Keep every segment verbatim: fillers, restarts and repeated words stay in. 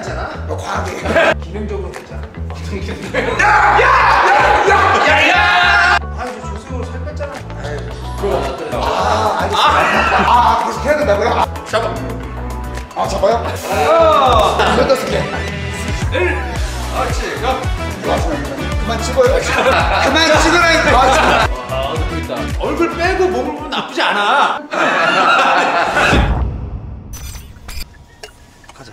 않잖아. 너 과하게. 기능적으로 괜찮아. 어떤 기능? 야야야야야! 아니 저 조수로 살 뺐잖아. 그거. 아 알겠습니다. 아 계속 해야 된다고요? 잡아. 아 잡아요? 아. 몇 다섯 개? 일. 그렇지. 가. 그만 찍어요. 그만 찍으라니까. 아, 아, 재밌다. 얼굴 빼고 몸을 보면 나쁘지 않아. 가자.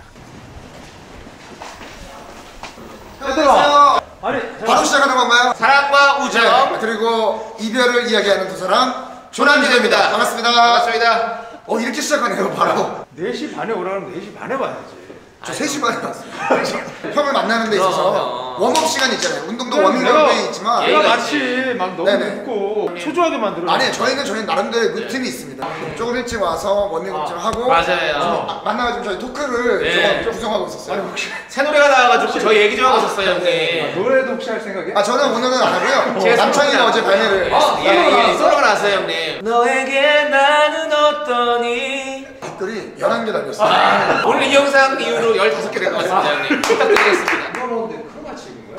안녕하세요. 아니, 바로 시작하는 건가요? 사랑과 우정. 네, 그리고 이별을 이야기하는 두 사람 조남지대입니다. 반갑습니다. 반갑습니다. 어 이렇게 시작하네요 바로. 네 시 반에 오라면 네 시 반에 봐야지. 저 세 시 반에 왔어요. 형을 만나는 데 있어서 그럼. 웜업 시간 있잖아요. 운동도 그럼 워밍업이 내가- 있지만 내가 마치 막 너무 네네. 늦고 초조하게 만들어. 아니 저희는 저희 나름대로의 루틴이 있습니다. 조금 일찍 와서 워밍업 좀 하고 맞아요. 좀 만나가지고 저희 토크를 네. 조금 구성하고 있었어요. 아니 혹시 새 노래가 나와가지고 저희 얘기 좀 하고 있었어요, 형님. 노래도 혹시 할 생각이야? 아 저는 오늘은 안 하고요. 제가 남창이가 어제 발매를 어, 예, 했어요. 예, 솔로가 나왔어요, 형님. 너에게 나는 어떠니? 댓글이 열한 개 달렸어요. 아, 오늘 이 영상 이후로 열다섯 개 될 것 같습니다, 형님. 부탁드리겠습니다. 이거 뭐 근데 크로마치 입은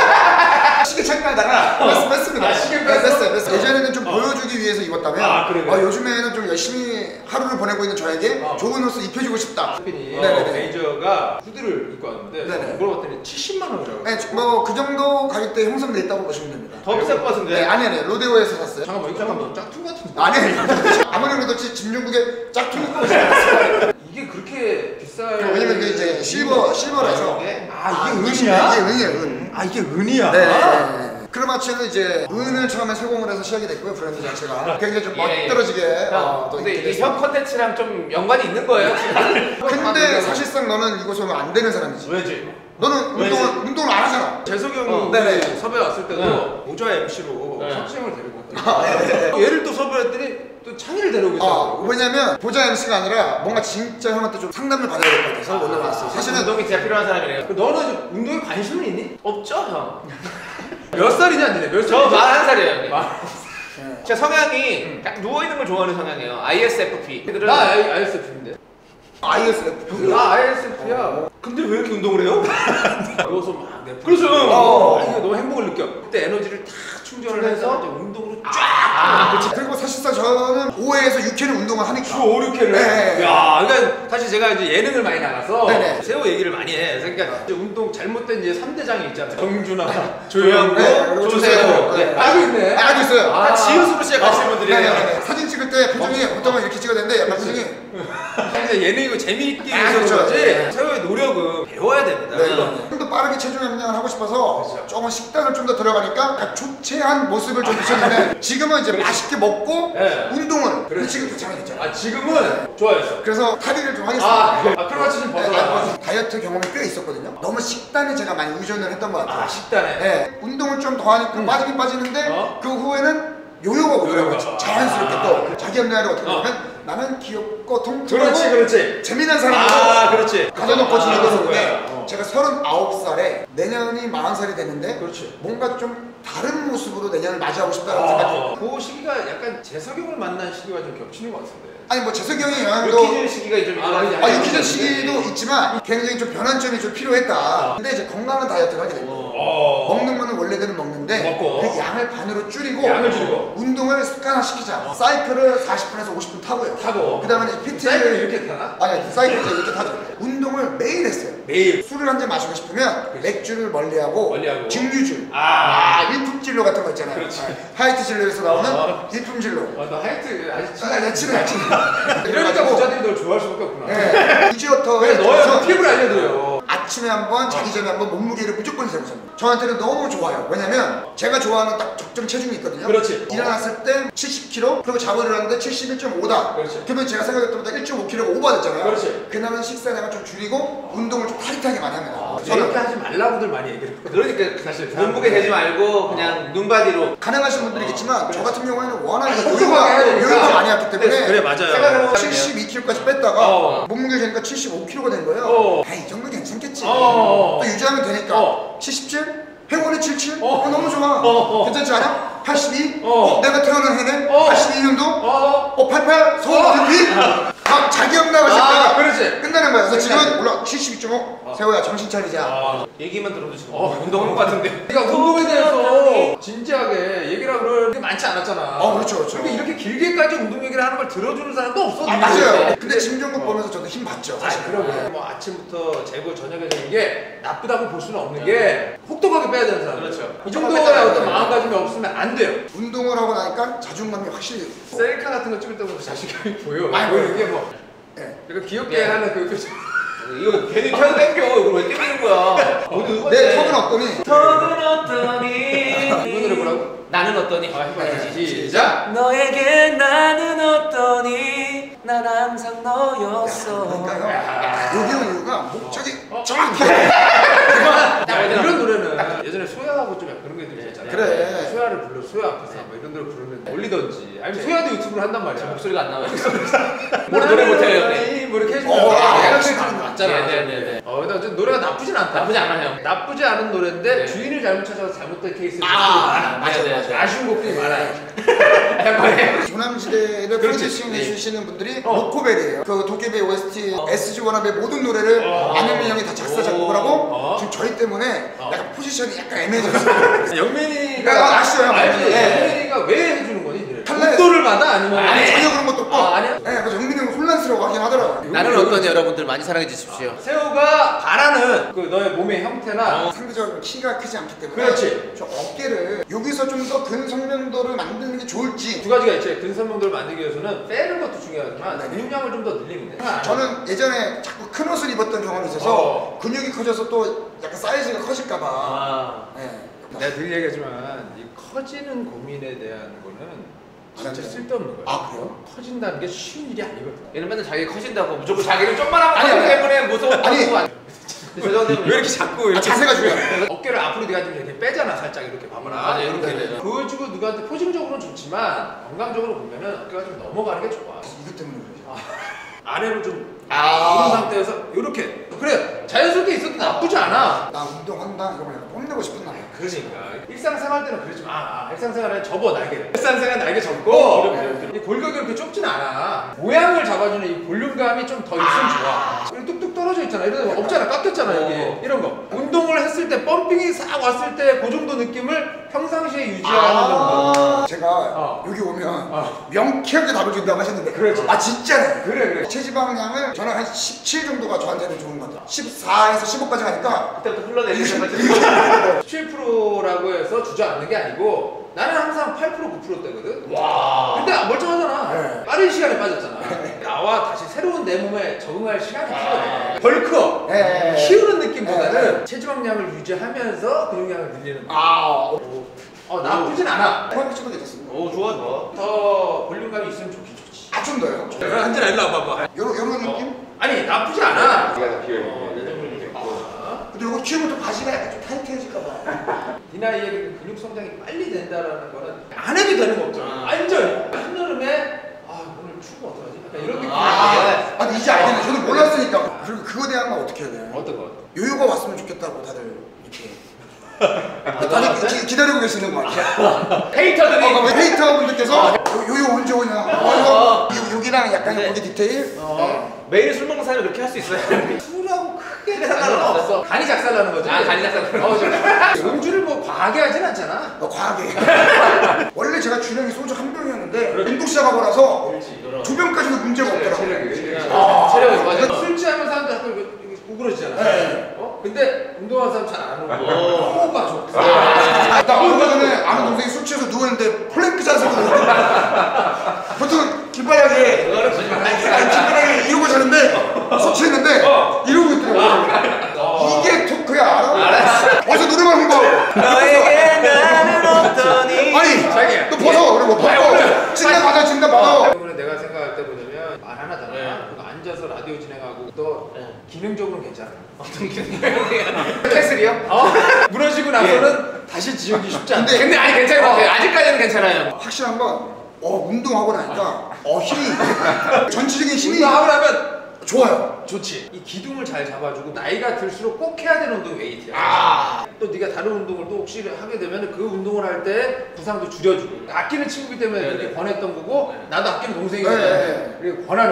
거야? 시계 착용하다가 뺐- 뺐습니다. 아, 시계 네, 뺐어? 뺐어요. 뺐어요. 예전에는 좀 보여주기 위해서 입었다면 아, 그래, 그래. 어, 요즘에는 좀 열심히 하루를 보내고 있는 저에게 어. 좋은 옷을 입혀주고 싶다. 팬이 네네네. 메이저가 후드를 입고 왔는데 네네. 물어봤더니 칠십만 원이라고. 네, 뭐 그 정도 가격대에 형성돼 있다고 보시면 됩니다. 더 비쌀 것 같은데. 네, 아니 아니 로데오에서 샀어요. 잠깐만 이거 잠깐만 짝퉁 같은데. 아니 아니 아무리 그래도 지- 진중국에 짝퉁 입고 오셨어요. 이게 그렇게 비쌀? 왜냐면 이게 이제 실버 실버라서. 아 이게 이게 은이야? 은이에요 은. 아 이게 은이야? 네. 네. 크로마치는 이제 은을 처음에 세공을 해서 시작이 됐고요. 브랜드 자체가 굉장히 좀 예, 예. 멋들어지게 형, 어, 또 근데 있게 이게 형 됐습니다. 컨텐츠랑 좀 연관이 있는 거예요? 근데 사실상 너는 이곳에 오면 안 되는 사람이지. 왜지? 너는 왜지? 운동을 운동을 안 하잖아. 재석이 형이 어, 네네. 섭외 왔을 때도 네. 모자 엠씨로 네. 석진형을 데리고 아, 왔거든요. 얘를 또 섭외했더니 또 창희를 데려오고 어, 있더라고. 왜냐면 보자 엠씨가 아니라 뭔가 진짜 형한테 좀 상담을 받아야 될 것 같아서 오늘 왔어. 사실은 운동이 진짜 필요한 사람이래요. 너는 이제 운동에 관심은 있니? 없죠, 형? 몇 살이냐 니네? 몇 저 살이지? 마흔한 살이에요, 형님. 마- 네. 제 성향이 딱 누워있는 걸 좋아하는 성향이에요. 아이에스에프피. 애들은 나 아이에스에프인데. 아이에스에프. 나 아이에스에프야. 근데 왜 이렇게 운동을 해요? 누워서 막 내. 그래서 어. 아, 이게 너무 행복을 느껴. 그때 에너지를 다 충전을 해서 이제 운동으로 쫙. 아, 그치. 그리고 사실상 저는 오 회에서 육 회는 운동을 하니까. 주 오, 육 회를. 네. 야, 그러니까 사실 제가 이제 예능을 많이 나가서 네네. 세호 얘기를 많이 해. 그러니까 이제 운동 잘못된 이제 삼 대장이 있잖아요. 정준하, 조영구, 네, 그리고 조세호. 조세호. 네. 네. 알고 있네. 알고 있어요. 아, 지읒으로 시작하시는 네, 분들이에요. 네, 네. 사진 찍을 때 표정이 보통은 이렇게 찍어야 되는데 약간 표정이 이제 예능이고 재미있게 아, 해서 그렇죠. 그렇지 네. 세호의 노력은 배워야 됩니다. 네, 좀 더 빠르게 체중 감량을 하고 싶어서 그렇죠. 조금 식단을 좀 더 들어가니까 약간 초췌한 모습을 좀 비쳤는데 지금은 이제 맛있게 먹고 네. 운동을 그렇죠. 지금 괜찮아 괜찮아. 아, 지금은 좋아했어. 그래서 탈의를 좀 하겠습니다. 아, 아 크로마치 좀 네, 벗어라. 아, 다이어트 경험이 꽤 있었거든요. 너무 식단에 제가 많이 의존을 했던 것 같아요. 아, 식단에. 네, 운동을 좀 더 하니까 빠지긴 빠지는데 어? 그 후에는 요요가 오더라고요. 요요가. 자연스럽게 아, 또 그래. 자기 합리화를 어떻게 어. 보면 나는 귀엽고 통통하고 그렇지, 그렇지. 재미난 사람으로 아, 그렇지. 가져놓고 아, 지내고 그거야. 있는데 어. 제가 서른아홉 살에 내년이 마흔 살이 되는데 그렇지. 뭔가 좀 다른 모습으로 내년을 맞이하고 싶다는 아, 생각이 그 시기가 약간 재석형을 만난 시기와 좀 겹치는 것 같은데. 아니 뭐 재석이 형의 영향도 유키즈 시기가 좀 아, 있어가지고. 아 유키즈 시기도 있지만 굉장히 좀 변환점이 좀 필요했다. 근데 이제 건강한 다이어트를 하게 됩니다. 어. 먹는 거는 원래대로 먹는데 먹고. 그 양을 반으로 줄이고 양을 줄이고. 운동을 습관화시키자. 사이클을 사십 분에서 오십 분 타고요. 타고. 그 다음에 이제 피티를 사이클 이렇게 타나? 아니 사이클 이제 이렇게 타죠. 운동을 매일 했어요. 매일. 술을 한 잔 마시고 싶으면 맥주를 멀리하고 멀리하고. 증류주 아. 아 일품진로 같은 거 있잖아요. 그렇지. 아, 하이트 진로에서 나오는 어. 일품진로. 아, 너 하이트 아직 아, 내 친해 친해. 이러니까 부자들이 널 좋아할 수밖에 없구나. 네. 유지어터에 그래, 너의 팁을 알려드려요. 아침에 한번 자기 전에 한번 몸무게를 무조건 재보세요. 저한테는 너무 좋아요. 왜냐면 제가 좋아하는 딱 적정 체중이 있거든요. 그렇지. 일어났을 때 칠십 킬로그램 그리고 자고 일어났는데 칠십일 점 오다. 그렇지. 그러면 제가 생각했던 것보다 일 점 오 킬로그램가 오버됐잖아요. 그렇지. 그날은 식사량을 좀 줄이고 운동을 좀 타이트하게 많이 합니다. 아, 저는 이렇게 하지 말라고들 많이 얘기를 했거든. 그러니까 사실 몸무게 되지 말고 그냥 눈바디로. 가능하신 분들이 있겠지만 저 같은 경우에는 워낙에 꼼꼼하게 여유가, 해야 되니까. 여유가 많이 왔기 때문에 그래, 맞아요. 생각해보면 칠십이 킬로그램까지 뺐다가 어. 몸무게 재니까 칠십오 킬로그램가 된 거예요. 어. 아, 이 정도 괜찮겠지. 어. 또 유지하면 되니까 어. 칠십칠? 행운의 칠십칠? 어. 어, 너무 좋아. 어, 어. 괜찮지 않아? 팔십이? 어. 어, 내가 태어난 해는 어. 팔십이 년도? 어. 어, 팔십팔? 서울 올림픽? 자, 자기 형 나갔을 아, 때 그렇지. 끝나는 거야. 그래서 지금 끝나는 올라 칠십이 점 오. 세호야 정신 차리자. 아, 얘기만 들어도 지금 운동하는 것 같은데. 그러니까 운동에 대해서 진지하게 얘기를 하는 게 많지 않았잖아. 어, 그렇죠, 그렇죠. 근데 이렇게 길게까지 운동 얘기를 하는 걸 들어주는 사람도 없어. 아, 맞아요. 근데 김종국 보면서 저도 힘 받죠. 아, 사실. 그러게. 뭐 아침부터 재고 저녁에 되는 게 나쁘다고 볼 수는 없는 게 혹독하게 빼야 되는 사람. 그렇죠. 이 정도의 어떤 마음가짐이 없으면 안 돼요. 운동을 하고 나니까 자존감이 확실히. 셀카 같은 거 찍을 때보다 자신감이 보여. 많이 보이는 게 뭐. 예. 그러니까 귀엽게 네. 하는 그 표정. 이거 괜히 켜서 땡겨. 이걸 왜 땡기는 거야? 어디 내 턱은 없더니. 턱은 어떠니? 이거 노래 뭐라고? 나는 어떠니? 아, 해봐. 네. 시작. 너에게 나는 어떠니? 난 항상 너였어. 그러니까요. 여기 온 이유가 목적이 어? 정확해. 야, 이런 노래는 예전에 소야하고 좀 약간 그런 게 들렸잖아. 그래. 소야를 불러, 소야 앞에서 뭐 이런 노래 부르면 올리던지. 아니 소야도 유튜브를 한단 말이야. 목소리가 안 나와요. 뭘 노래 못해요, 형님. 뭐 이렇게 해주면 어, 아, 아, 역시 아, 맞잖아. 네네네. 어, 근데 어쨌든 노래가 나쁘진 않다. 나쁘지 않아요. 나쁘지 않은 노래인데 네. 주인을 잘못 찾아서 잘못된 케이스가 아, 많아. 맞아요, 네, 네, 맞아요. 네. 아쉬운 곡들이 많아요. 조남지대를 그렇지. 프로듀싱 네. 해주시는 분들이 어. 로코벨이에요. 그 도깨비 오에스티, 어. 에스지 원업의 모든 노래를 어. 안현민 형이 다 작사 작곡을 하고 어. 지금 저희 때문에 어. 약간 포지션이 약간 애매해졌어요. 영민이가 아, 아시죠, 형? 알지? 네. 영민이가 왜 해주는 거니? 탈락- 목도를 받아 아니면 아니, 전혀 그런 것도 없고. 아, 아니야? 네, 그래서 영민이 형이 혼란스러워하긴 하더라고요. 나는 어떠니 여러분들 많이 사랑해 주십시오. 세호가 바라는 그 너의 몸의 형태나 상대적으로 키가 크지 않기 때문에 그렇지. 저 어깨를 여기서 좀 더 근성면도를 만드는 게 좋을지. 두 가지가 있지. 근선명도를 만들기 위해서는 빼는 것도 중요하지만 네. 근육량을 좀 더 늘리면 돼. 저는 예전에 자꾸 큰 옷을 입었던 경험이 있어서 어. 근육이 커져서 또 약간 사이즈가 커질까봐. 아, 네. 내가 늘 얘기하지만 이 커지는 고민에 대한 거는 진짜 네. 쓸데없는 거야. 아, 그래요? 커진다는 게 쉬운 일이 아니거든. 얘는 맨날 자기 커진다고 무조건 자기는 좀만 하면 아니, 커지기 아니. 때문에 무서웠다고. 아니. 죄송한데 왜 이렇게 자꾸 아, 이렇게 자세가 중요해. 어깨를 앞으로 네가 좀 이렇게 빼잖아. 살짝 이렇게 봐봐라. 맞아, 이렇게 돼요. 그걸 주고 누구한테 포징적으로는 좋지만 건강적으로 보면은 어깨가 좀 넘어가는 게 좋아. 이것 때문에 그러지. 아래로 좀 아. 이런 상태에서 이렇게 그래 자연스럽게 있어도 나쁘지 않아. 나 운동한다 이거 그냥 뽐내고 싶은 날. 그러니까 일상생활 때는 그러지 마. 아, 일상생활에 접어 날개. 일상생활 날개 접고 네. 이 골격이 그렇게 좁진 않아. 모양을 잡아주는 이 볼륨감이 좀 더 있으면 좋아. 그리고 뚝뚝 떨어져 있잖아. 이런 거 없잖아. 깎였잖아 여기. 어. 이런 거. 운동을 했을 때 펌핑이 싹 왔을 때 그 정도 느낌을 평상시에 유지하는 정도. 아, 제가 어. 여기 오면 어. 명쾌하게 답을 준다고 하셨는데 그렇지. 아 진짜네. 그래 그래. 체지방량을 저는 한 십칠 정도가 저한테는 좋은 것 같아요. 십사에서 십오까지 가니까 그때부터 흘러내리는 것 같은. 십칠 퍼센트라고 해서 주저앉는 게 아니고 나는 항상 팔 퍼센트 구 퍼센트대거든. 와. 근데 멀쩡하잖아. 네. 빠른 시간에 빠졌잖아. 나와 다시 새로운 내 몸에 적응할 시간이 필요해. 벌크업 네. 키우는 느낌보다는 네. 체지방량을 유지하면서 근육량을 늘리는. 아 어 나쁘진 않아. 펄크치도 괜찮습니다. 오, 좋아, 좋아. 더 볼륨감이 있으면 좋긴 좋지. 아 좀 더요. 한진아 일로 와봐봐. 요런 요런 느낌? 아니 나쁘지 않아. 근데 이거 키우면 또 바지가 약간 좀 타이트해질까봐. 이 나이에 근육 성장이 빨리 된다라는 거는 안 해도 되는 거 없잖아. 아. 완전히 한여름에 아 오늘 추고 어떡하지? 약간 이런 느낌. 아, 아 근데 이제 알겠네. 저도 몰랐으니까. 그리고 그거에 대한 건 어떻게 해야 돼요? 어떤 거? 요요가 왔으면 좋겠다고 다들 이렇게 아, 다들 기, 기다리고 계시는 것 같아요. 헤이터들이. 어, 헤이터분들께서 요- 요요 언제 오냐? 어, 요, 여기랑 약간 네. 거기 디테일. 어. 매일 술 먹는 사람이 그렇게 할 수 있어요. 술하고 크게 상관은 없어. 간이 작살나는 거지. 아, 간이 작살나는 어, 저 음주를 뭐 과하게 하진 않잖아. 어, 과하게. 원래 제가 주량이 소주 한 병이었는데 운동 시작하고 나서 두 병까지도 문제가 없더라고요. 아, 체력이 좋아져. 술 취하면 사람들 자꾸 이거 구부러지잖아. 네. 어? 근데 운동하는 사람 잘 안 오고 오. 호흡가 좋고. 아, 나 얼마 전에 아는 동생이 술 취해서 누웠는데 플랭크 자세로 누웠는데 보통 길바닥에 그거는 거짓말 아니 하지 길바닥에 이러고 자는데 술 취했는데 이러고 있더라고요. 이게 토크야 알아? 어디서 노래방 한 거. 너에게 나는 어떠니? 아니 자기야. 너 벗어 그리고 벗고 진단 받아 진단 받아. 때문에 내가 생각할 때 뭐냐면 말 하나잖아. 네. 그거 앉아서 라디오 진행하고 또 네. 기능적으로는 괜찮아. 어떤 기능이야? 캐슬이요? 어? 무너지고 나서는 다시 지우기 쉽지 않아. 근데- 근데 아니 괜찮은 것 같아요. 아직까지는 괜찮아요. 확실한 건 어, 운동하고 나니까 어 힘이 전체적인 힘이 운동하고 나면 좋아요. 좋지. 이 기둥을 잘 잡아주고 나이가 들수록 꼭 해야 되는 운동이 웨이트야. 아. 또 네가 다른 운동을 또 혹시 하게 되면 그 운동을 할 때 부상도 줄여주고 아끼는 친구기 때문에 네, 그렇게 네. 권했던 거고 네. 나도 아끼는 동생이거든. 네. 그리고 권하는 거야.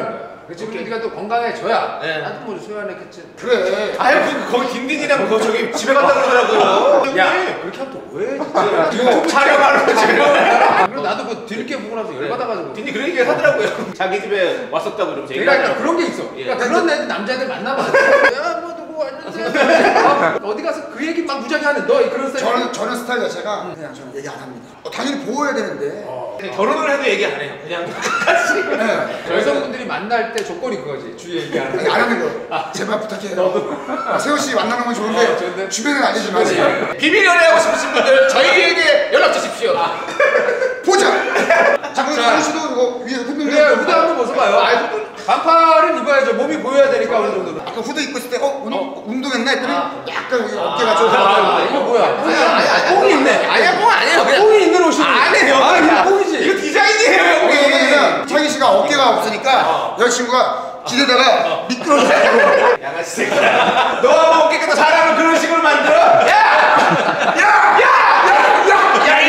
그치, 우리가 또 건강해져야 네. 나도 뭐 소연했겠지. 그래. 아유 그 거기 딘딘이랑 그거 저기 집에 갔다 그러더라고요. 야, 그렇게 하면 또 오해 진짜. 유튜브 촬영하는 거 지금. 그리고 나도 그 뒤늦게 보고 나서 열받아가지고. 딘딘 그런 얘기 하더라고요. 자기 집에 왔었다고 그러면서 내가 얘기하더라고요. 그러니까 그런 게 있어. 예. 그러니까 그런 애들 남자애들 만나면 안 돼. 야, 뭐 누구 왔는데. 어디 가서 그 얘기 막 무지하게 하는 너 그런 스타일. 저는 저는 스타일 자체가 그냥 저는 얘기 안 합니다. 어, 당연히 보호해야 되는데. 어. 근데 결혼을 해도 얘기 안 해요. 그냥 같이. 네. 여성분들이 만날 때 조건이 그거지. 주위 얘기하는 아니, 안 하는 거. 제발 부탁해요. 아, 세호 씨 만나는 건 좋은데 어, 좋은데? 주변은 알리지 마세요. 비밀 연애하고 싶으신 분들 저희에게 연락 주십시오. 보자. 자, 그럼 자. 상희 씨도 이거 위에 후드 그래, 후드 한번 벗어봐요. 아, 반팔은 입어야죠. 몸이 보여야 되니까 어느 정도는. 아까 후드 입고 있을 때 어, 운, 어. 운동했나 했더니 아. 약간 여기 어깨가 좀 아, 이거 뭐야? 뽕이 아니야, 뽕이 있네. 아니야, 뽕 아니에요. 그냥 뽕이 있는 옷이. 아니에요. 아, 이거 뽕이지. 이거 디자인이에요, 형님. 왜냐면 창희 씨가 어깨가 없으니까 여자친구가 기대다가 미끄러져. 양아치 새끼야. 너가 뭐 깨끗한 사람을 그런 식으로 만들어? 야! 야! 야! 야! 야! 야!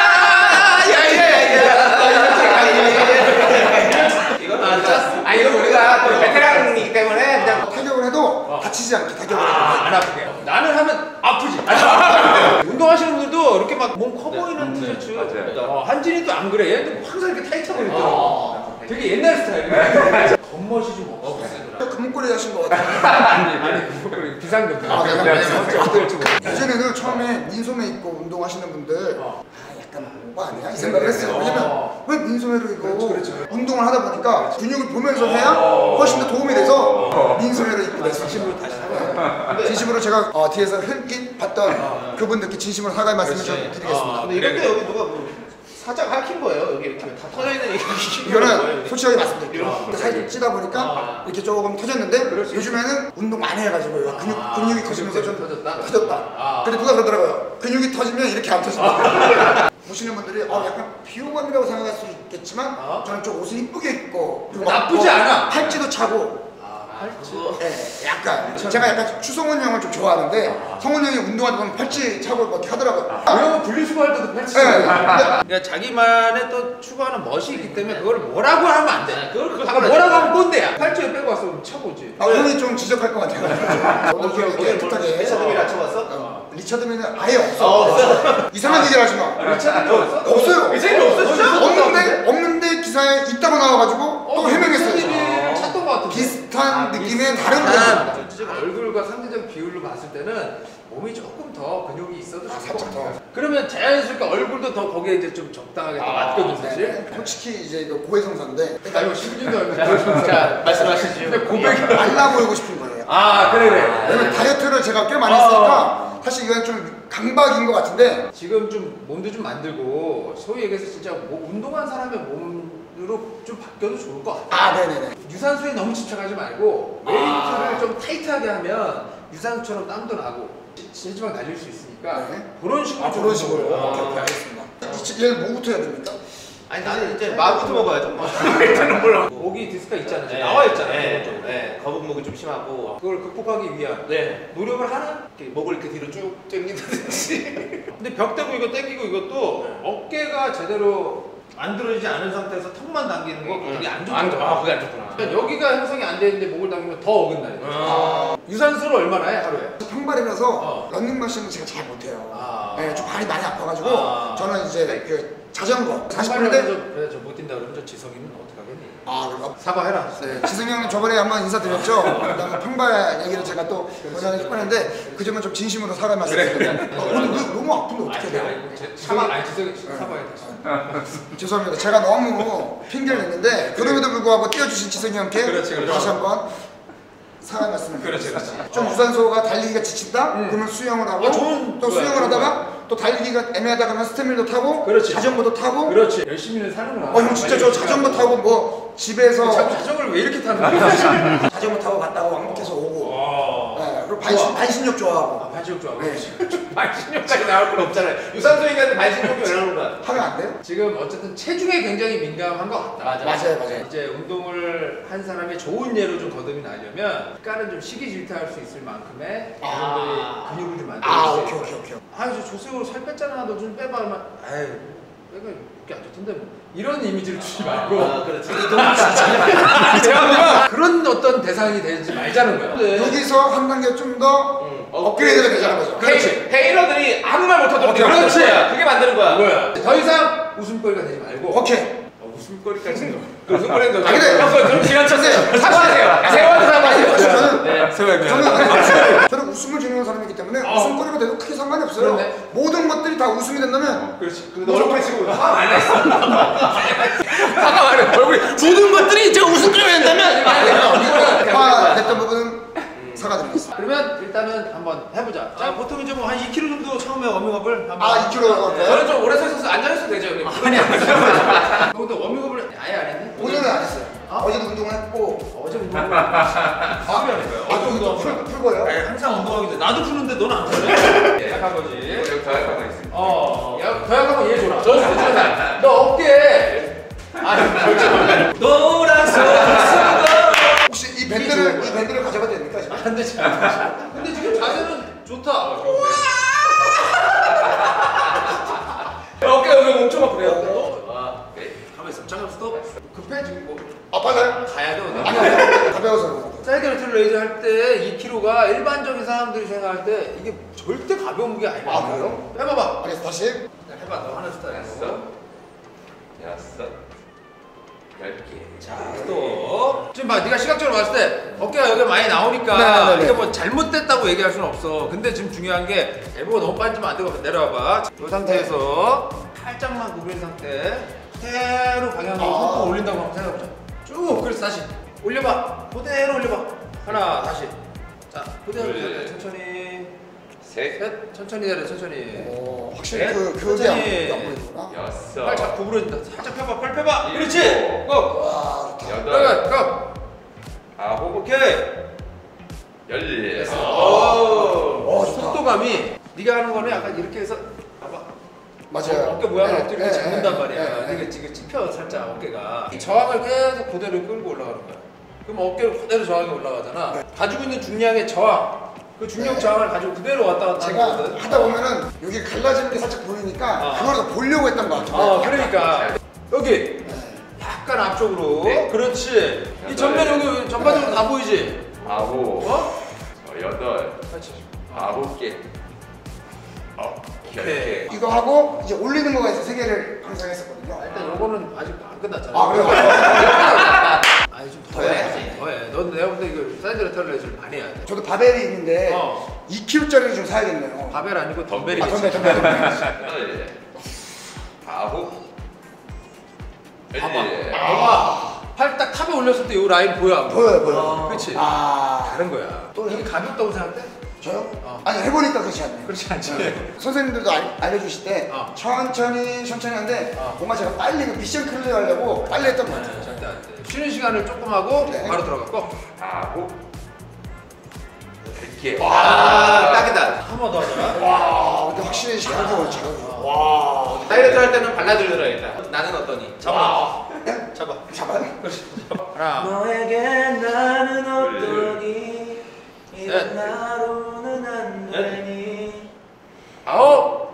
이건 아, 아 이거 우리가 또 베테랑이기 때문에 그냥 타격을 해도 다치지 않게 타격을 해도 아, 안 아프게. 나는 하면 아프지. 운동하시는 분들도 이렇게 막 몸 커 보이는 티셔츠. 어, 한진이도 안 그래. 얘도 항상 이렇게 타이트하고 있더라고. 되게 옛날 스타일이야. 겉멋이 좀 없어. 금꼬리 하신 것 같아요. 아니, 아니, 그거 비상금. 아, 내가 내가 어떻게 어떻게 할지 모르겠어. 예전에는 처음에 민소매 입고 운동하시는 분들 어. 아, 약간 오빠 아니야? 이 생각을 했어요. 왜냐면 어. 왜 민소매로 입고 그렇지, 그렇지. 운동을 하다 보니까 근육을 보면서 해야 훨씬 더 도움이 돼서 민소매로 입고 됐어요. 진심으로 다시 사과해. 진심으로 제가 어, 뒤에서 흘깃 봤던 그분들께 진심으로 사과의 말씀을 좀 그렇지. 드리겠습니다. 아, 근데 이럴 때 여기 누가 뭐 살짝 핥힌 거예요. 여기 이렇게 다 터져 있는 이게 이거는 솔직하게 말씀드릴게요. 아. 살이 좀 찌다 보니까 아. 이렇게 조금 터졌는데 그렇지. 요즘에는 운동 많이 해가지고 근육, 아. 근육이 커지면서 좀 터졌다? 터졌다. 아. 근데 누가 그러더라고요. 근육이 터지면 이렇게 안 터진다. 보시는 분들이 어, 약간 비호감이라고 생각할 수 있겠지만 어? 저는 좀 옷을 이쁘게 입고 그리고 막 나쁘지 뭐 않아. 팔찌도 차고 팔찌. 네, 약간 제가 약간 추성훈 형을 좀 좋아하는데 성훈 형이 운동하다 보면 팔찌 차고 막 이렇게 하더라고요. 왜냐면 분리수거 할 때도 팔찌. 네. 그러니까 자기만의 또 추구하는 멋이 있기 때문에 그걸 뭐라고 하면 안 돼. 그걸 그거 아까 뭐라고 하면 꼰대야. 팔찌를 빼고 왔으면 쳐보지. 아, 형이 좀 지적할 것 같아요. 오케이, 오케이. 오늘 깨끗하게 리처드미 낮춰봤어? 어, 리처드미는 아예 없어. 어, 없어. 이상한 얘기를 하지 마. 리차드는 없어? 없어요. 리처드미 없어, 진짜? 없는데 없는데 기사에 있다고 나와가지고 또 해명했어요. 리차드미를 찾던 것 같은데. 비슷한 느낌의 다른 아, 브랜드입니다. 전체적 얼굴과 상대적 비율로 봤을 때는 몸이 조금 더 근육이 있어도 아, 좋고. 살짝 더. 그러면 자연스럽게 얼굴도 더 거기에 이제 좀 적당하게 더 맞거든 사실. 네, 솔직히 이제 이거 고해성사인데 아 이거 신진도 얼굴. 자, 말씀하시죠. 근데 고백이. 말라 보이고 싶은 거예요. 아 그래 그래. 왜냐면 다이어트를 제가 꽤 많이 어. 했으니까 사실 이건 좀 강박인 것 같은데 지금 좀 몸도 좀 만들고 소위 얘기해서 진짜 뭐 운동한 사람의 몸으로 좀 바뀌어도 좋을 것 같아. 아 네네네. 유산소에 너무 집착하지 말고 웨이트를 아. 좀 타이트하게 하면 유산소처럼 땀도 나고 체지방 날릴 수 있으니까 네. 그런 식으로 아 좀 그런 식으로. 운동을. 오케이 오케이 알겠습니다. 이- 얘는 뭐부터 해야 됩니까? 아니 나는 이제 마구도 먹어야죠. 일단은 몰라. 목이 디스크가 있잖아요. 네, 나와 있잖아요. 네, 기본적으로. 네, 거북목이 좀 심하고. 그걸 극복하기 위한 네. 노력을 하나? 이렇게 목을 이렇게 뒤로 쭉 당긴다든지. 근데 벽 대고 이거 당기고 이것도 어깨가 제대로 안 들어지지 않은 상태에서 턱만 당기는 거 그게 안 좋구나. 아, 그게 안 좋구나. 그러니까 여기가 형성이 안 돼 있는데 목을 당기면 더 어긋나요. 아. 유산소를 얼마나 해 하루에? 평발이라서 어. 런닝머신은 제가 잘 못해요. 아. 네, 좀 발이 많이 아파가지고 아. 저는 이제 그 자전거 사십 정말로 분인데 저못 뛴다 그러면 저 지석이는 어떡하겠니? 아 그럼 사과해라. 네, 지승이 형님 저번에 한번 인사드렸죠. 그다음에 평발 얘기를 제가 또 전하는 싶었는데 그 점은 좀 진심으로 사과 말씀드립니다. 어, 오늘 왜 너무 아픈데 어떻게 해야 돼요? 사과 아니 지석이 사과해 다시. 죄송합니다. 제가 너무 핑계를 냈는데 그럼에도 불구하고 띄워주신 지승이 형께 그렇지, 그렇지. 다시 한번 사과 말씀을 그렇지, 드립니다. 그렇지. 좀 유산소가 달리기가 지친다? 음. 그러면 수영을 하고 어, 좋은 또 거야, 수영을 좋은 하다가 또 달리기가 애매하다 그러면 스태밀도 타고 그렇지. 자전거도 타고 그렇지. 열심히는 사는구나. 어 형 진짜 저 자전거 타고 뭐 집에서 자꾸 자전거를 왜 이렇게 타는 거야? 자전거 타고 갔다가 왕복해서 오고 와. 네, 그리고 반신, 좋아. 반신욕 좋아하고 아, 반신욕 좋아. 네. 반신욕까지 나올 건 없잖아요. 유산소 얘기하는데 반신욕이 왜 나오는 거야? 하면 안 돼요? 지금 어쨌든 체중에 굉장히 민감한 것 같다. 맞아. 맞아요 맞아요 이제 운동을 한 사람의 좋은 예로 좀 거듭이 나려면 약간은 좀 시기질투할 수 있을 만큼의 아. 여러분들이 근육을 좀 만들어 아 주세요. 오케이 오케이 오케이 아, 저 조세호 살 뺐잖아. 너 좀 빼봐. 그러면 아유, 내가 이렇게 안 좋던데 뭐 이런 이미지를 주지 말고. 아, 그렇지. 제가 그런 어떤 대상이 되지 말자는 거야. 네. 여기서 한 단계 좀 더 응. 업그레이드가 되자는 거죠. 그렇지. 헤이러들이 아무 말 못하도록 오케이, 그렇지. 그렇지. 그게 만드는 거야. 뭐야? 더 이상 웃음거리가 되지 말고. 오케이. 어, 웃음거리까지는. 그 웃음거리는 너. 아, 근데- 그럼 지나쳤어요. 사과하세요. 세월도 사과하세요. 저는 네. 세월이 저는 저는 웃음을 주는 사람이기 때문에 어. 웃음거리가 돼도 크게 상관이 없어요. 그러네. 모든 것들이 다 웃음이 된다면 그렇지. 너 얼굴에 지금 화가 많이 났어. 화가 많이 났어. 얼굴에 모든 것들이 제가 웃음거리가 된다면 화 됐던 부분은 사과드리겠습니다. 그러면 일단은 한번 해보자. 자, 보통 이제 뭐 한 이 킬로그램 정도 처음에 워밍업을 한번. 아, 이 킬로그램 할까요? 저는 좀 오래 서 있어서 앉아 있어도 되죠, 형님. 아니 아니. 근데 워밍업을 아예 안 했네? 오늘은 안 했어요. 어제도 운동을 했고. 어제 운동을 아, 아, 또 운동 풀, 풀 거예요? 아니, 항상 운동하기 전에 나도 푸는데 너는 안 푸네? 약한 거지. 여기 더 약한 거 있습니다. 어, 야, 더 약한 거 얘 줘라. 저 줘, 너 어깨. 아니, 결정. 노란색. 혹시 이 밴드를 이 밴드를 가져가도 됩니까 지금? 안 되지. 근데 지금 자세는 좋다. 어깨가 왜 엄청 아프네요? 아, 가만 있어. 잠깐 스톱. 급해 지금 뭐. 아파요? 가야 돼 오늘. 아니 아니 가벼워서. 사이드 레틀 레이저 할 때 이 킬로그램가 일반적인 사람들이 생각할 때 이게 절대 가벼운 무게 아니야. 아, 그래요? 해봐봐. 알겠어 다시. 해봐. 너 하나 스타일. 여섯, 여섯, 열 개. 자, 또 지금 봐, 네가 시각적으로 봤을 때 어깨가 여기 많이 나오니까 네네네. 이게 뭐 잘못됐다고 얘기할 수는 없어. 근데 지금 중요한 게 엘보가 너무 빠지면 안 되고 내려와봐. 이 상태에서 살짝만 구부린 상태 그대로 방향으로 아. 손톱 올린다고 한번 생각해보자. 쭉. 그래서 다시 올려봐. 그대로 올려봐. 하나 다시. 자, 그대로 둘. 내려. 천천히. 셋, 셋. 천천히 내려. 천천히. 오, 확실히 네? 그 그게 안, 천천히. 안 보이구나. 여섯, 팔 자꾸 구부러진다. 살짝 펴봐. 팔 펴봐. 일곱. 그렇지. 고. 와 좋다. 여덟, 고. 고. 아홉, 오케이. 열. 됐어. 오. 오, 좋다. 속도감이 네가 하는 거는 약간 이렇게 해서 봐봐. 맞아요. 어깨 모양을 네, 이렇게 네, 잡는단 네, 말이야. 네, 네. 이게 지금 찝혀 살짝 어깨가. 이 저항을 계속 그대로 끌고 올라가는 거야. 그럼 어깨를 그대로 저항이 올라가잖아. 가지고 있는 중량의 저항, 그 중력 네. 저항을 가지고 그대로 왔다 갔다 하는 제가 거거든. 하다 보면은 여기 갈라지는 게 살짝 보이니까 아. 그걸 더 보려고 했던 것 같아요. 어, 그러니까 여기 네. 약간 앞쪽으로. 네. 그렇지. 이 전면 여기 전반적으로 다 보이지. 아홉, 어? 어, 여덟, 그렇지. 아홉 개. 어, 열 오케이. 개. 이거 하고 이제 올리는 거가 있어 세 개를 항상 했었거든요. 일단 요거는 아직 안 끝났잖아. 아 그래요? 아니 좀 더해. 더해. 넌 내가 볼 때 이거 사이드 레터를 좀 많이 해야 돼. 저도 바벨이 있는데 어. 이 킬로그램짜리를 좀 사야겠네요. 바벨 아니고 아 덤벨이겠지. 덤벨 덤벨 덤벨. 열, 아홉, 봐봐. 열. 봐봐. 팔 딱 탑에 올렸을 때 이 라인 보여 안 보여? 보여요 보여요. 그렇지. 아 다른 거야. 또 이게 가볍다고 생각해? 저요? 어. 아니 해보니까 그렇지 않네요. 그렇지 않지. 선생님들도 알, 알려주실 때 어. 천천히 천천히 하는데 어. 뭔가 제가 빨리 그 미션 클리어 하려고 빨리 했던 것 같아요. 절대 안 돼. 쉬는 시간을 조금 하고 네. 바로 들어갔고. 아홉, 열 개. 아, 딱이다. 한 번 더 하자. 와 근데 확실히 잘하고 잘하고. 와 다이어트 할 때는 발라드 들어야겠다. 나는 어떠니? 잡아. 네? 잡아. 잡아요? 하나. 너에게 나는 어떠니 셋. 이런 나로는 안 되니 아홉.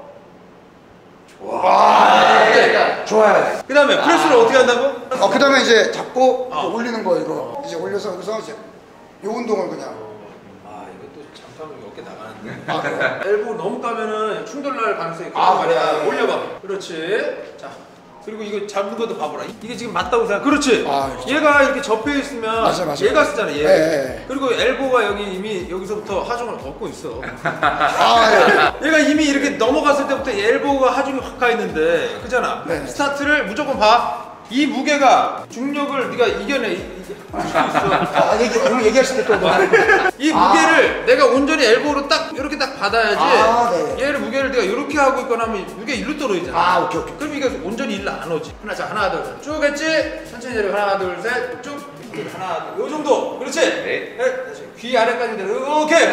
와 네. 좋아요. 그 다음에 프레스를 어떻게 한다고? 어 그다음에 이제 잡고 어. 이제 올리는 거 이거 이제 올려서 여기서 이제 요 운동을 그냥. 아 이것도 잠깐만 어깨 나가는데. 아 그래요? 엘보 너무 까면은 충돌날 가능성이 아, 크단 말이야. 그래. 올려봐. 그렇지. 자. 그리고 이거 잡는 것도 봐보라. 이게 지금 맞다고 생각. 그렇지. 아, 그렇죠. 얘가 이렇게 접혀 있으면 맞아, 맞아. 얘가 쓰잖아. 얘. 예, 예. 그리고 엘보가 여기 이미 여기서부터 하중을 얻고 있어. 아 예. 얘가 이미 이렇게 넘어갔을 때부터 엘보가 하중이 확 가 있는데, 그잖아. 네. 스타트를 무조건 봐. 이 무게가 중력을 네가 이겨내. 이- 이길 수 있어. 아 얘기 오늘 얘기하실 때또 뭐. 이 무게를 내가 온전히 엘보로 딱 이렇게 딱 받아야지. 아, 네. 얘를 무게를 내가 이렇게 하고 있거나 하면 무게 일로 떨어지잖아. 아 오케이 오케이. 그럼 이게 온전히 일로 안 오지. 하나, 자, 하나, 둘, 셋. 쭉 했지? 천천히 내려. 하나, 둘, 셋. 쭉. 하나, 둘. 요 정도. 그렇지? 네. 네. 다시. 귀 아래까지 내려. 오케이. 고!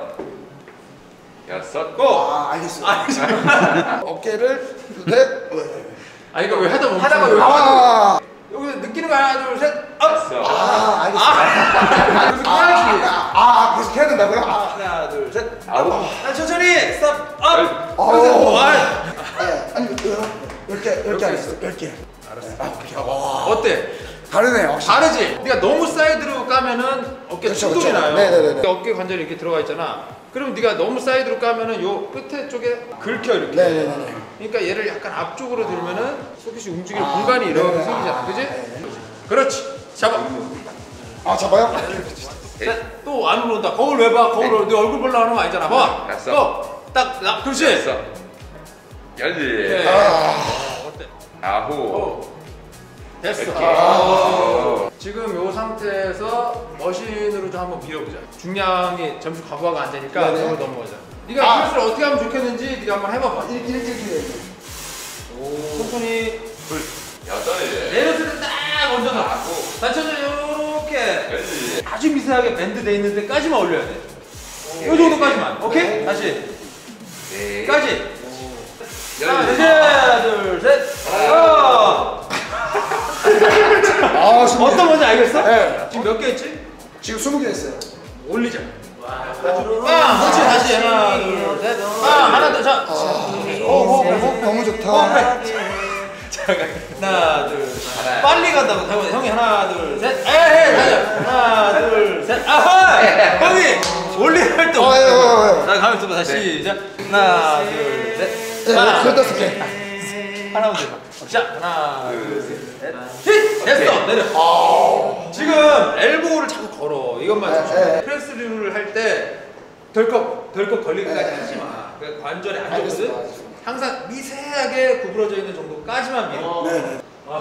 여섯, 고! 아 알겠어요. 아, 어깨를 넷. 왜, 왜, 왜. 아 이거 왜 하다 멈추는 하다가 거야? 아, 여기서 느끼는 거 하나, 둘, 셋. 업! 여섯, 아 알겠어요. 아, 그래서 아, 해야지. 아, 아, 계속 해야 된다고요? 아, 하나, 둘, 셋. 아홉, 아, 천천히. 스톱. 업! 어. 그래서 뭐, 아, 네, 아니, 그, 열 개, 열 개 하겠어. 열 개. 알았어. 아, 오케이. 와. 어때? 다르네요. 확실히. 다르지? 네가 너무 사이드로 까면은 어깨 그쵸, 충돌이 그쵸. 나요. 네네네네. 어깨 관절이 이렇게 들어가 있잖아. 그럼 네가 너무 사이드로 까면은 요 끝에 쪽에 긁혀 이렇게. 네네네. 그러니까 얘를 약간 앞쪽으로 들면은 소켓이 움직이는 아, 공간이 이렇게 네네. 생기잖아. 아, 그지? 네. 그렇지. 잡아. 아, 잡아요? 또 안으로 온다. 거울 왜 봐? 거울 네 얼굴 보려고 하는 거 아니잖아. 봐. 됐어. 또. 딱, 나, 그렇지. 됐어. 열리. 네. 아, 어때? 아홉. 어. 됐어. 이렇게. 아. 지금 요 상태에서 머신으로 좀 한번 밀어보자. 중량이 점수 과부하가 안 되니까 네네. 저걸 넘어가자. 네가 아. 프레스를 어떻게 하면 좋겠는지 네가 한번 해봐봐. 이렇게, 이렇게, 이렇게. 천천히 둘. 여덟. 내려서 딱 얹어서 아홉. 단천천히 요렇게 열리. 아주 미세하게 밴드 돼 있는 데까지만 올려야 돼. 요 정도까지만. 오케이? 네. 다시. 네. 까지. 자, 열리. 하나, 둘, 셋. 어. 아, 스무 개. 어떤 건지 알겠어? 네. 지금 몇 개 했지? 지금 스무 개 했어요. 올리자. 빵! 그렇지, 다시 하나, 둘, 셋. 빵! 하나 더, 자. 어, 어, 너무 좋다. 하나, 둘, 셋. 하나. 빨리 간다고. 형이, 형이 하나, 둘, 셋. 에이, 가자. 하나, 둘, 셋. 아하! 형이 올리를 할 때. 어, 예, 어, 어. 자, 가면 좀 다시 시작. 하나, 둘, 셋. 네, 하나, 그거 다섯 개. 하나 먼저 봐. 자, 하나, 둘, 셋. 힛! 됐어. 내려. 지금 엘보를 자꾸 걸어. 이것만 네, 조심해. 네. 프레스를 할 때 덜컥 덜컥 걸리기까지 네. 하지 마. 그 관절이 안 알겠습니다, 좋거든. 알겠습니다. 항상 미세하게 구부러져 있는 정도까지만 밀어. 네.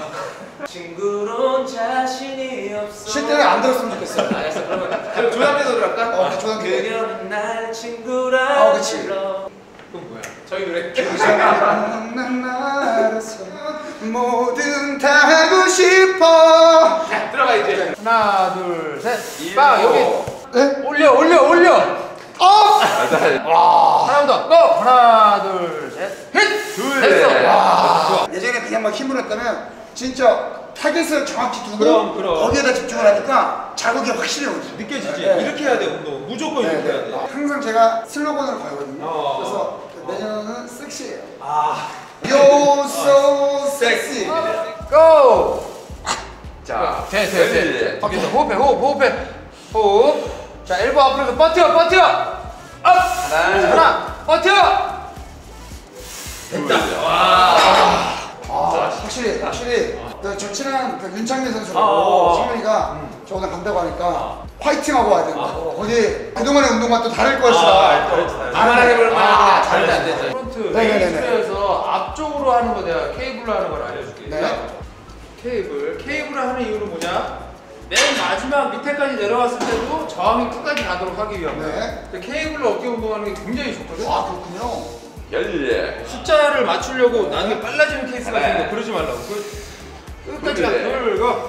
친구론 자신이 없어 쉴 때는 안 들었으면 좋겠어요. 알겠어. 그러면 그럼 조단계도 들어갈까? 어, 조단계. 그녀는 날 친구라 어, 그치. 불러. 그건 뭐야? 저희 노래. 난 알아서 뭐든 다 하고 싶어. 자, 들어가 이제. 하나, 둘, 셋. 빵 여기 네? 올려, 올려, 올려. 어! 하나 더. 고! 하나, 둘, 셋. 힛! 둘. 됐어. 네. 와. 좋아. 예전에 그냥 막 힘을 했다면 진짜 타겟을 정확히 두고 그럼, 그럼. 거기에다 집중을 하니까 자극이 확실히 오죠. 느껴지지? 네. 이렇게 해야 돼, 운동. 무조건 네, 이렇게 해야 네. 돼. 항상 제가 슬로건을 걸거든요. 어. 그래서 내년은 섹시해요. 아. You're so sexy. 고! 자. 돼, 돼, 돼. 열리. 거기서 호흡해, 호흡, 호흡해. 호흡. 자, 엘보 앞으로 버텨, 버텨. 업! 하나. 하나, 버텨! 됐다. 와. 아, 확실히 확실히 그 저 친한 그 윤창민 어, 선수라고 어. 창민이가 저 오늘 간다고 하니까 화이팅하고 와야 된다고. 거기 그동안의 운동과 또 다를 것이다. 가만하게 아, 볼만 아, 잘안 잘했어. 되죠. 프론트 네네네네. 레이스에서 앞쪽으로 하는 거 내가 케이블로 하는 걸 알려줄게. 네. 자, 케이블. 케이블을 하는 이유는 뭐냐? 맨 마지막 밑에까지 내려왔을 때도 저항이 끝까지 가도록 하기 위한 거야. 네. 그 케이블로 어깨 운동하는 게 굉장히 좋거든. 아, 그렇군요. 열리. 숫자를 맞추려고 나중에 빨라지는 케이스가 네. 생겨. 그러지 말라고. 그, 끝까지 가. 그래. 둘, 고.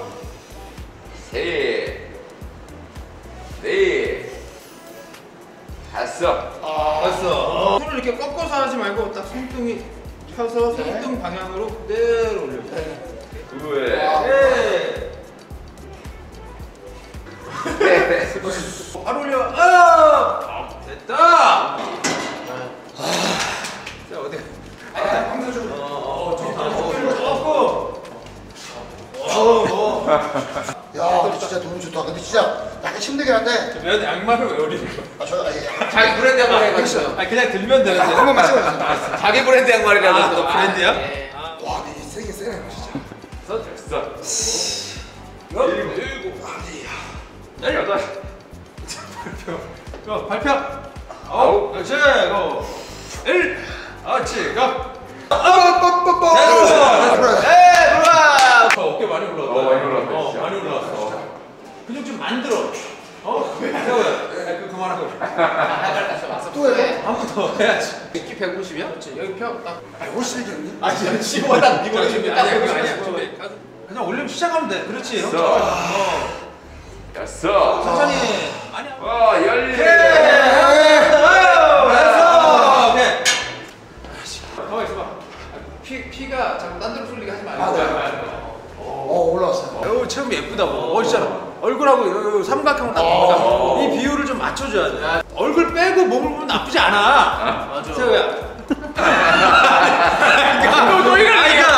셋. 넷. 다섯. 아, 됐어. 손을 이렇게 꺾어서 하지 말고 딱 손등이 펴서 손등 방향으로 그대로 올려. 네. 둘. 아. 네. 넷. 바로 올려. 아! 됐다. 자 어디? 아, 황사적으로. 어, 좋다. 어깨를 꺾고. 어, 야, 근데 진짜 너무 좋다. 근데 진짜 약간 힘들긴 한데. 면 양말을 왜 올리는 거야? 아, 저, 아, 예. 자기 브랜드 양말 해가지고. 아 그냥 들면 되는데. 한 번만 찍어주세요. 자기 브랜드 양말이라고 아, 또 브랜드야? 와, 근데 이 세게 세네, 진짜. 됐어. 일곱. 일곱. 여덟. 자, 발표. 아홉. 그렇지. 고. 일. 그렇지. 고. 아, 뽀뽀뽀뽀. 됐어. 에 들어와. 어깨 많이 올라왔다. 어, 많이 올라왔다, 어, 진짜. 많이 올라왔어. 근육 좀 만들어. 어? 태호야. 그 그만하고. 또 해요? 한 번 더 해야지. 키 백오십이야? 그렇지. 여기 펴 딱. 백오십이겠니? 아, 진짜 지금 딱 이거 준비. 아니 여기 아니야. 준비. 그냥 올리면 시작하면 돼. 그렇지. 형. 됐어. 어. 됐어. 천천히. 많이. 어, 열리. 됐어. 오케이. 가만 있어봐. 피 피가 자꾸 딴 데로 쏠리게 하지 말고. 아, 네. 어, 올라왔어요. 어우 체험 예쁘다고. 멋있잖아. 얼굴하고 요 삼각형 딱 보자. 이 비율을 좀 맞춰줘야 돼. 얼굴 빼고 몸을 보면 나쁘지 않아. 맞아. 세호야. 그러니까 너 이걸 아니까.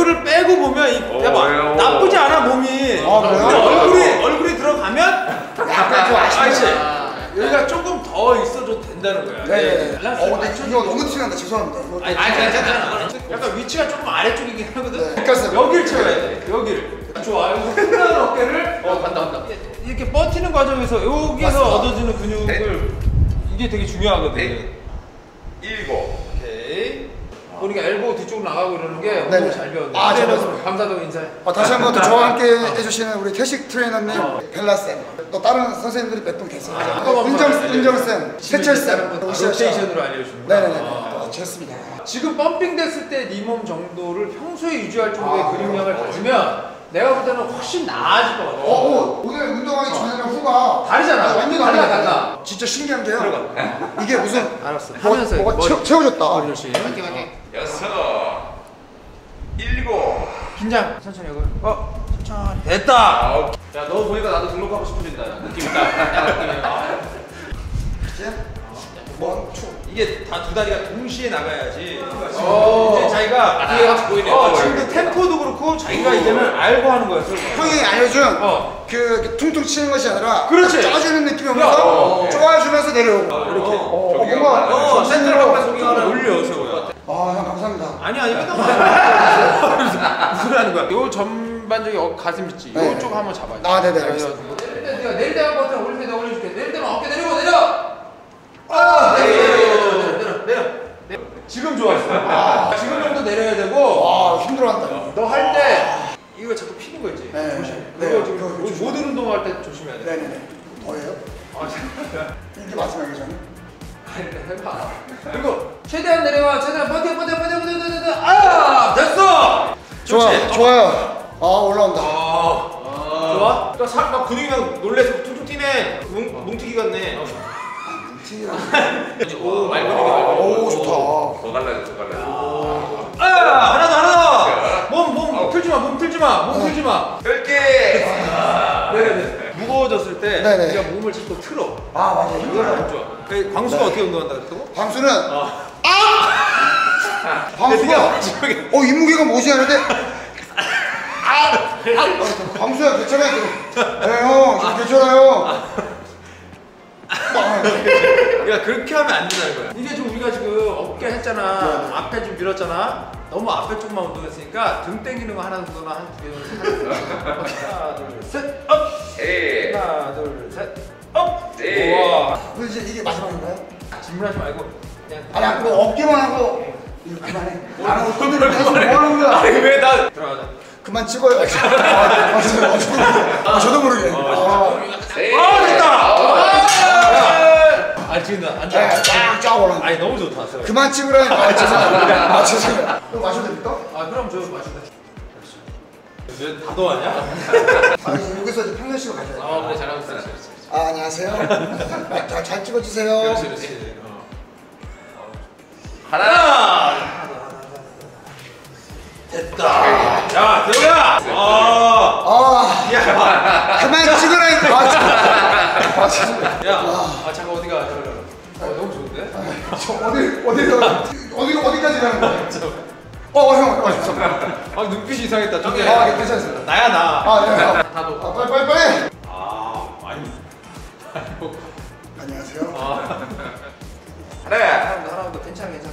얼굴을 빼고 보면 이 어, 야, 왜요? 나쁘지 않아 몸이. 아, 그래요? 근데 얼굴이 얼굴이 들어가면 약간 좀 아이씨 아쉽네. 여기가 조금 더 있어도 된다는 거야. 네네네. 밸런스 어, 근데 맞춰- 이거 너무 티난다. 죄송합니다. 이거 아니, 아니 괜찮아. 약간 위치가 조금 아래쪽이긴 하거든. 네. 그러니까 여기를 채워야 돼. 여기를. 좋아. 여기서 끝나는 어깨를 어 간다 간다. 이렇게 버티는 과정에서 여기서 맞습니다. 얻어지는 근육을 이게 되게 중요하거든. 네. 일곱. 오케이. 보니까 엘보 뒤쪽으로 나가고 이러는 게 네네. 너무 잘 배웠네. 아, 잘 그때는 배웠습니다. 감사동 인사해. 어, 다시 한번 또 저와 함께 해주시는 우리 태식 트레이너님, 벨라쌤, 또 다른 선생님들이 몇 분 계세요. 아, 네, 은정, 은정쌤, 세철쌤, 로테이션으로 알려주는 네네네. 아. 어, 좋습니다. 지금 펌핑 됐을 때 네 몸 정도를 평소에 유지할 정도의 아, 근육량을 가지면 내가 볼 때는 훨씬 나아질 것 같아. 어, 어, 오늘 운동하기 전이랑 후가 다르잖아. 완전 달라, 다르다. 달라. 진짜 신기한 게요. 이게 무슨 알았어. 뭐, 하면서 뭐가 머리. 채워, 채워졌다. 머리 열심히. 화이팅, 화이팅. 여섯. 일곱. 긴장. 천천히 하고. 어, 천천히. 됐다. 아홉. 야 너 보니까 나도 등록하고 싶어진다. 느낌 있다. 야 느낌이. 아. 이제 뭐, 추. 이게 다 두 다리가 동시에 나가야지. 어. 이제 자기가 뒤에 같이 보이네. 어, 지금도 템포도 그렇고 자기가 이제는 알고 하는 거야. 형이 알려준 어. 그 이렇게 퉁퉁 치는 것이 아니라 그렇지. 짜주는 느낌이 어. 오면서 쪼아주면서 내려오고. 이렇게. 어, 어, 저기요. 뭔가 어, 좀 센터를 스스로- 갖고 소경하나 올려, 세호야. 아, 형 감사합니다. 아니 아니 맨날 무슨 소리 하는 거야? 요 전반적인 어, 가슴 있지. 네. 요쪽 한번 잡아야 돼. 아, 네네, 알겠습니다. 내릴 때 내가 내릴 때 한번 버튼 올릴 때 내가 올려줄게. 내릴 때는 어깨 내리고 내려. 아, 내려 내려 내려 내려 내려. 내려. 지금 좋았어. 지금 정도 내려야 되고. 와, 힘들어한다. 너 할 때 이거 자꾸 피는 거 있지. 네. 조심해. 네. 이거 지금 그거 모- 조심해. 모든 운동할 때 조심해야 돼. 네네네. 뭐예요? 아, 진짜. 이게 마지막이죠. 아니, 해봐. 그리고 최대한 내려와. 최대한 버텨 버텨 버텨 버텨 버텨 버텨. 아, 됐어. 좋아, 좋지? 좋아요. 아, 올라온다. 아, 좋아? 또 살, 막 근육이 막 놀래서 퉁퉁 뛰네. 뭉, 뭉튀기 같네. 오 말 근육이 말 근육. 오, 좋다. 더 갈라져, 더 갈라져. 아, 하나 더, 하나 더. 몸, 몸 틀지 마, 몸 틀지 마, 몸 틀지 마. 열 개. 네네. 무거워졌을 때 네네. 네가 몸을 자꾸 틀어. 아, 맞아. 이거는 이거는 안 좋아. 그 광수가 어떻게 운동한다 그랬다고? 광수는 어. 아! 광수가 네가 마지막에 어, 이 무게가 뭐지 하는데 아! 아! 광수야 괜찮아요. 네, 형, 저 괜찮아요. 아, 야 그렇게 하면 안 된다는 거야. 이게 지금 우리가 지금 어깨 했잖아. 앞에 좀 밀었잖아. 너무 앞에 쪽만 운동했으니까 등 당기는 거 하나 정도나 한 두 개 정도 하나 둘셋 업. 셋. 하나 둘셋 업. 네. 우와. 그럼 이제 이게 마지막인가요? 질문하지 말고 그냥 아니, 아까 어깨만 하고 이거 그만해. 안 하고 손들을 계속 뭐 하는 거야? 아니, 왜 나. 들어가자. 그만 찍어요. 아, 아, 저도, 아, 저도 모르게. 아, 저도 모르게. 아, 셋. 아 됐다. 아홉. 아 지금 나안 네, 좋아. 쫙, 쫙 올라. 아니 너무 좋다. 세월. 그만 찍으라니까. 아, 죄송합니다. 아, 죄송해요. 또 마셔도 됩니까? 아 그럼 저 마시다. 왜 다도하냐? 아니, 여기서 이제 평균식으로 가져야 돼. 아 그래 잘하고 있어. 잘하고 있어. 아, 안녕하세요. 자, 잘 찍어주세요. 그렇지 그렇지. 하나. 됐다. 야 대호야. 아. 아, 야. 그만 찍으라니까. 아, 저- 아, 죄송해요. 야. 아 잠깐 어디가? 어 너무 좋은데? 저 어디, 어디가, 어디, 어디까지 가는 거야? 어, 형, 어, 잠깐만. 아 눈빛이 이상했다. 저기. 아, 예, 괜찮습니다. 나야 나. 아, 네. 아, 다도. 아, 빨리, 빨리, 빨리. 아 아니. 안녕하세요. 하나. 하나 하나 더 괜찮아 괜찮아.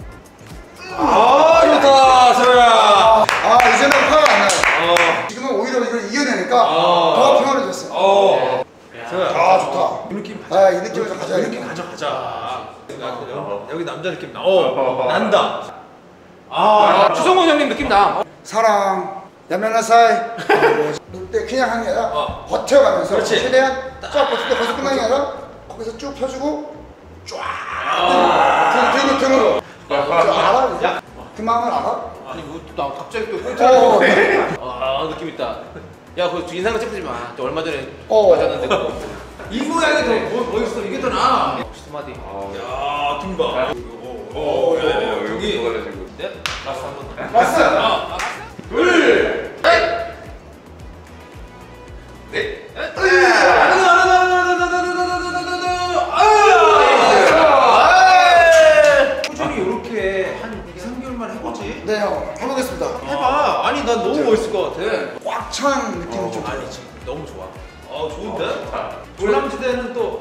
아 좋다 세호야. 아, 이제는 화가 안 나요. 어. 지금은 오히려 이걸 이겨내니까 어. 더 평안해졌어요. 어. 세호야. 아, 좋다. 이 느낌 가져. 아, 이 느낌을 좀 이 가져야 느낌 돼. 가져가자. 여기 남자 느낌 나. 어 난다. 아 추성훈 형님 느낌 나. 사랑, 야면한 사이. 롯데 그냥 하는 게 아니라 어. 버텨가면서 그렇지. 최대한 쫙 버틸 때 거기서 끝나는 게 아니라 거기서 쭉 펴주고 쫙 등, 등, 등으로. 저 알아? 야. 그 마음을 알아? 아니 뭐나 갑자기 또 어, 포인트를. 아 느낌 있다. 야그 인상을 찌푸지 마. 저 얼마 전에 어. 맞았는데 그거. 이 모양이 더 뭐, 멋있어. 이게 더 나아. 혹시 스마디. 야 등봐. 오, 오, 야, 야, 야, 여기 여기. 더 갈라지고. 네? 라스트 한 번 더. 왔어. 하나, 둘, 셋. 넷. 꾸준히 이렇게 한 이, 삼 개월만 해보지. 네, 형. 해보겠습니다. 해봐.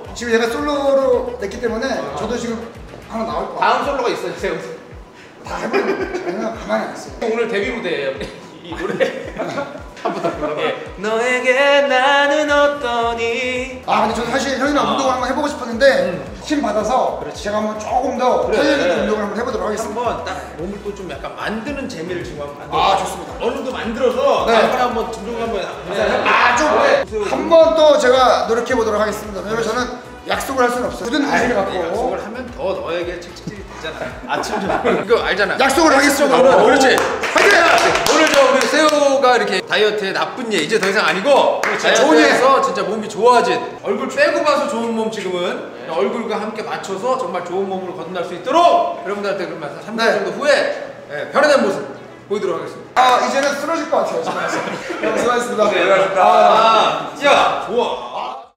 지금 얘가 솔로로 냈기 때문에 저도 지금 하나 나올 것 같아요. 다음 솔로가 있어요, 세우. 다 해보는 거 저희는 가만히 안 있어요. 오늘 데뷔 무대예요. 이 노래. 한번 더 불러봐. 너에게 나는 어떠니? 아 근데 저도 사실 형이랑 운동을 한번 해보고 싶었는데 힘 받아서 제가 한번 조금 더 그래. 탄력있는 운동을 한번 해보도록 하겠습니다. 한번 딱 몸을 또 좀 약간 만드는 재미를 지금 한번 만들어. 아, 좋습니다. 어느 정도 만들어서 네. 다음번에 한번 진동 한번 아좀 한 번 또 제가 노력해 보도록 하겠습니다. 왜냐면 저는 약속을 할 수는 없어요. 굳은 의지를 갖고 약속을 하면 더 너에게 책찍질이 되잖아. 아침 저녁 이거 알잖아. 약속을 하겠습니다. 오늘 그렇지. 화이팅! 오늘 저 우리 세호가 이렇게 다이어트에 나쁜 예 이제 더 이상 아니고 좋은 예. 다이어트에서 진짜 몸이 좋아진 얼굴 빼고 봐서 좋은 몸 지금은 얼굴과 함께 맞춰서 정말 좋은 몸으로 거듭날 수 있도록 여러분들한테 그러면 삼 달 네. 정도 후에 예, 변화된 모습 보이도록 하겠습니다. 아 이제는 쓰러질 것 같아요. 지금. 네, 수고하셨습니다. 네, 수고하셨습니다. 아, 아, 야 좋아.